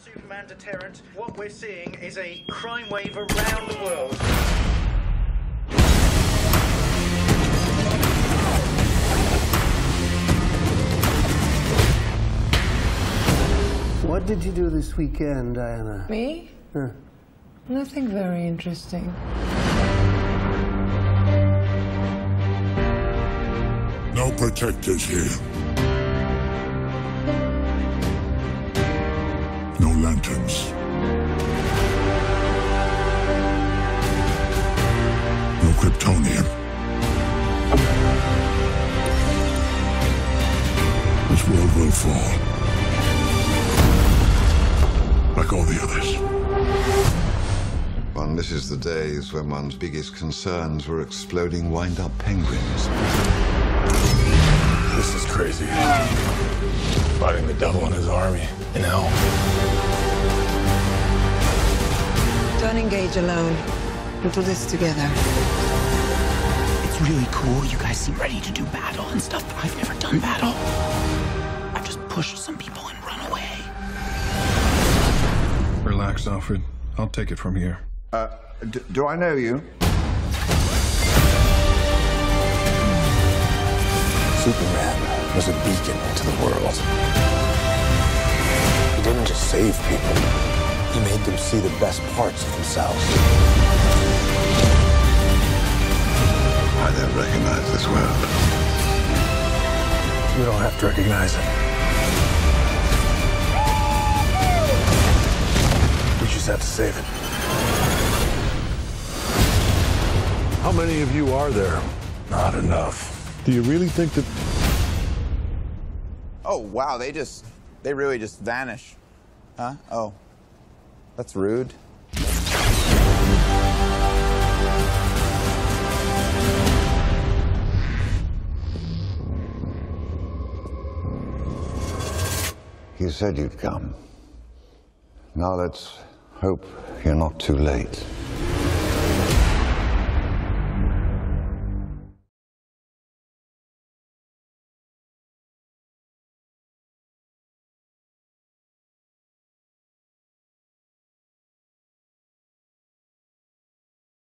Superman deterrent, what we're seeing is a crime wave around the world. What did you do this weekend, Diana? Me? Nothing very interesting. No protectors here. No lanterns. No Kryptonian. This world will fall. Like all the others. One misses the days when one's biggest concerns were exploding wind-up penguins. This is crazy. Fighting the devil and his army in hell. Don't engage alone. We'll do this together. It's really cool. You guys seem ready to do battle and stuff, but I've never done battle. I've just pushed some people and run away. Relax, Alfred. I'll take it from here. Do I know you? Superman was a beacon to the world. He didn't just save people. He made them see the best parts of themselves. I don't recognize this world. You don't have to recognize it. We just have to save it. How many of you are there? Not enough. Do you really think that... Oh, wow, they really just vanish. Huh? Oh, that's rude. You said you'd come. Now let's hope you're not too late.